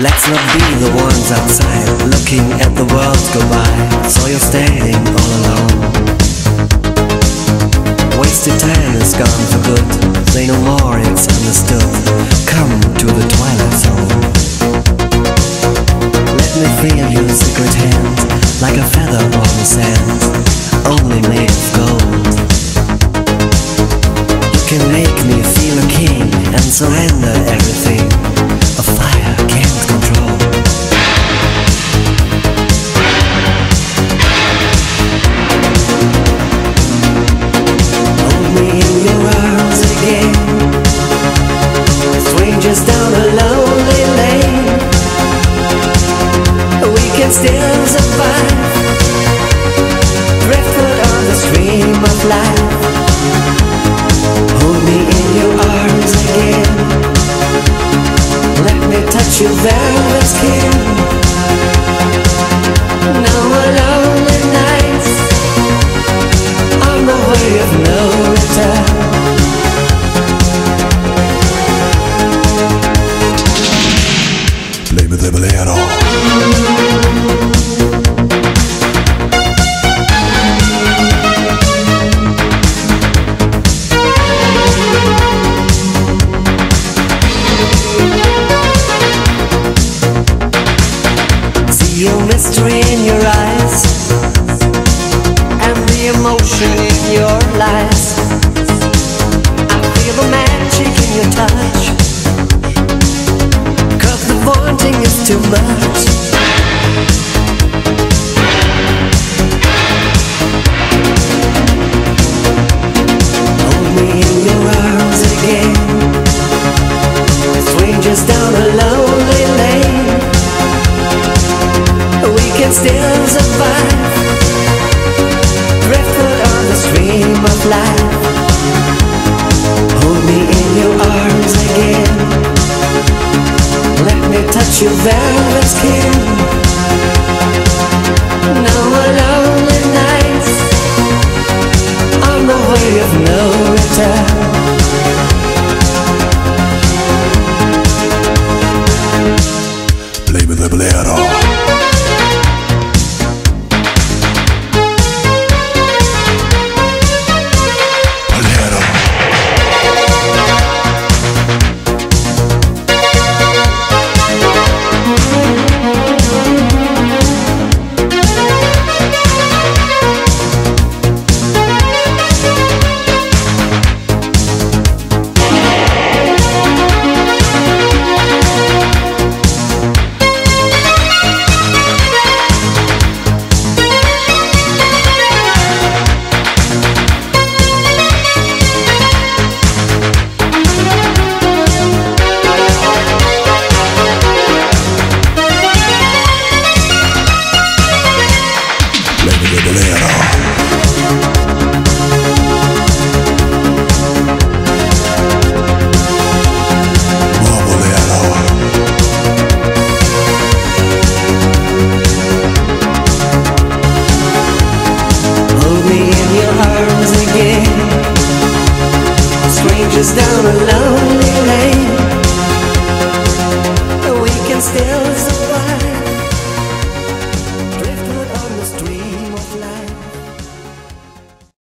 Let's not be the ones outside looking at the world go by. So you're standing all alone. Wasted time is gone for good. Say no more, it's understood. Come to the twilight zone. Let me feel your secret hand, like a feather on the sand, only made of gold. You can make me feel a king and surrender everything a fire can't control. Hold me in your arms again, strangers down a lonely lane. We can still survive, driftwood on the stream of life. Hold me in your arms again, let me touch your velvet skin. No more lonely nights on the way of no return. Play me the bolero. Mystery in your eyes and the emotion in your lies. I feel the magic in your touch, 'cause the wanting is too much. Hold me in your arms again, strangers down a lonely lane. We can still survive, driftwood on the stream of life. Hold me in your arms again, let me touch your velvet skin. No more lonely nights on the way of no return. Play me the bolero. Strangers down a lonely lane. We can still